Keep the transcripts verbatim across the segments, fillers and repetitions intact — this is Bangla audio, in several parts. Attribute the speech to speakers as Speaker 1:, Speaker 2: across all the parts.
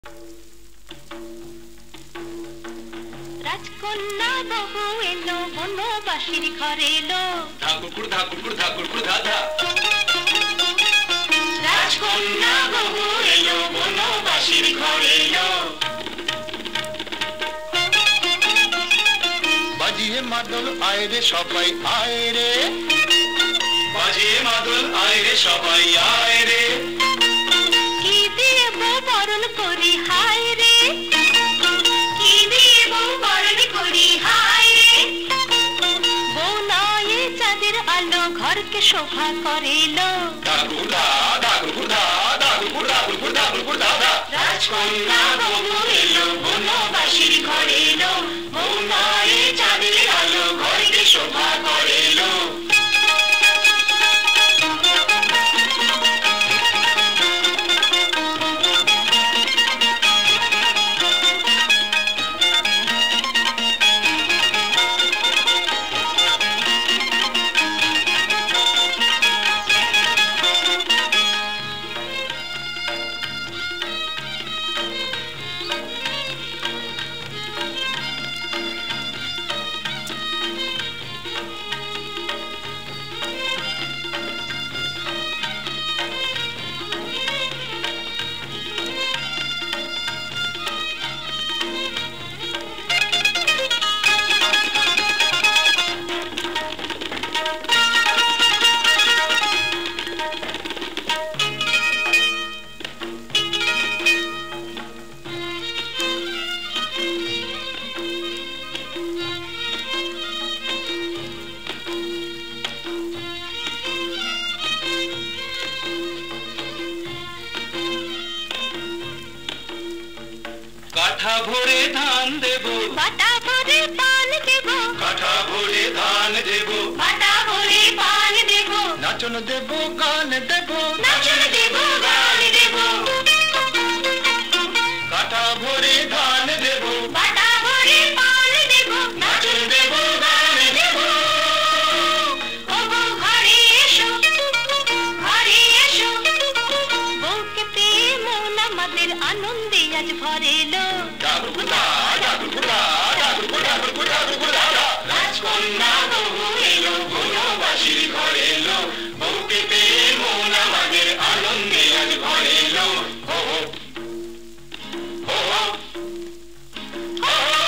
Speaker 1: রাজকন্যা বহু এলো বনবাসীর ঘরে এলো
Speaker 2: ধাকুর ধাকুর ধাকুর ধাধা।
Speaker 1: রাজকন্যা বহু এলো বনবাসীর ঘরে এলো
Speaker 2: বাজিয়ে মাদল আয় রে সবাই আয় রে, বাজিয়ে মাদল আয় রে সবাই আয় রে।
Speaker 1: কি দিয়ে বউ বরণ করি হায় রে, কি দিয়ে বউ বরণ করি হায় রে। বউ নয় চাঁদের আলো ঘরকে শোভা করিলো
Speaker 2: ধাকুর ধা ধাকুর ধা ধাকুর ধাকুর ধাকুর ধাধা।
Speaker 1: রাজকন্যা বহু এলো বনবাসীর ঘরে এলো, বউ নয় চাঁদের আলো ঘরকে শোভা করিলো।
Speaker 2: কাঠা ভরে ধান দেব,
Speaker 1: বাটা ভরে পান দেব,
Speaker 2: কাঠা ভরে ধান দেব,
Speaker 1: বাটা ভরে পান দেব,
Speaker 2: নাচন দেব গান দেব,
Speaker 1: নাচন দেব গান দেব।
Speaker 2: কাঠা ভরে ধান দেব,
Speaker 1: বাটা ভরে পান দেব,
Speaker 2: নাচন দেব গান দেব।
Speaker 1: ও বউ ঘরে এসো, ঘরে এসো। বউকে পেয়ে মন আমাদের আনন্দে আজ ভরে এলো।
Speaker 2: ধাকুর ধা ধাকুর ধা ধাকুর ধাকুর ধাকুর ধাধা। রাজকন্যা বহু এলো বনবাসীর ঘরে এলো, বউকে পেয়ে মন আমাদের আনন্দে আজ ভরে এলো। হো হো হো হো হো হো।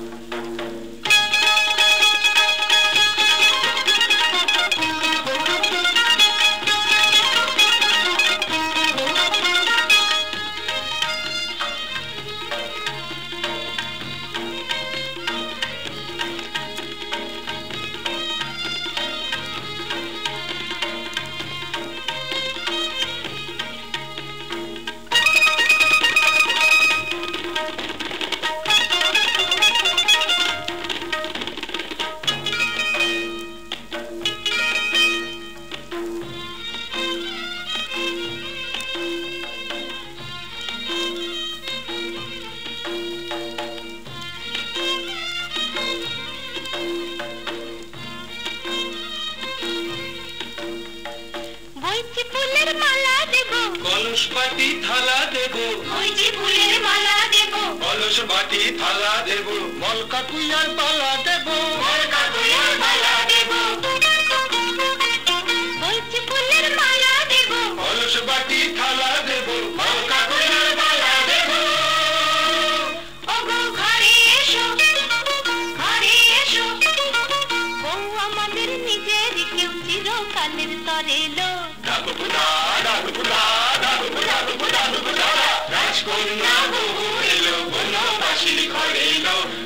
Speaker 1: বইচি ফুলের মালা দেব,
Speaker 2: কলস বাটি থালা দেব,
Speaker 1: বইচি ফুলের মালা দেব,
Speaker 2: কলস বাটি থালা দেব, মলকা কুইয়ার পালা দেব,
Speaker 1: মলকা কুইয়ার মালা দেব। বইচি ফুলের মালা দেব,
Speaker 2: কলস বাটি থালা দেব, মলকা কুইয়ার পালা দেব।
Speaker 1: ও বউ ঘরে এসো, ঘরে এসো। বউ আমাদের নিজের কেউ চিরকালের তরে এলো।
Speaker 2: ধাকুর ধা ধাকুর ধা ধাকুর ধাকুর ধাকুর ধাধা। রাজকন্যা বহু এলো বনবাসীর ঘরে এলো,